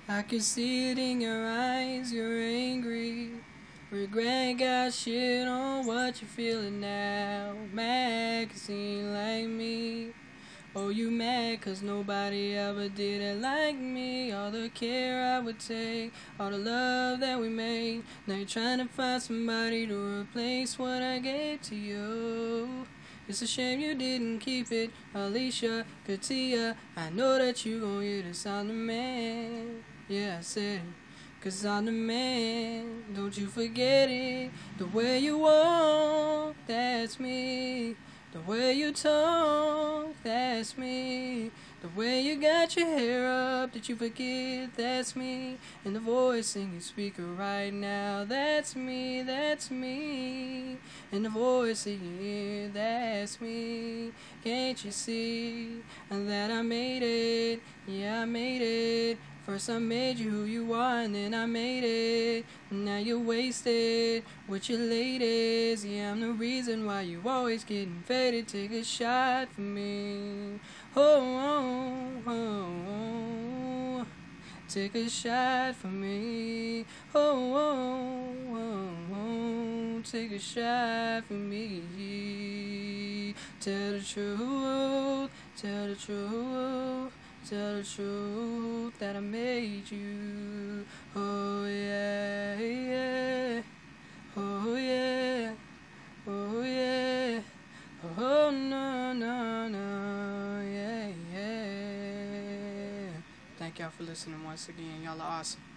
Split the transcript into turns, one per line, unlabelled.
I can see it in your eyes, you're angry. Regret got shit on what you're feeling now. Magazine like me. Oh, you mad cause nobody ever did it like me. All the care I would take, all the love that we made. Now you're trying to find somebody to replace what I gave to you. It's a shame you didn't keep it, Alicia, Katia. I know that you gon' hear this, I'm the man. Yeah, I said it, cause I'm the man. Don't you forget it. The way you walk, that's me. The way you talk, that's me. The way you got your hair up, did you forget, that's me. And the voice in your speaker right now, that's me, that's me. And the voice in your ear, that's me. Can't you see that I made it? Yeah, I made it. First I made you who you are, and then I made it. Now you're wasted with your ladies. Yeah, I'm the reason why you always getting faded. Take a shot for me. Oh, oh, oh, oh. Take a shot for me. Oh, oh, oh, oh. Take a shot for me. Tell the truth, tell the truth. Tell the truth that I made you. Oh yeah, yeah. Oh yeah, oh yeah. Oh no, no, no, yeah, yeah. Thank y'all for listening once again. Y'all are awesome.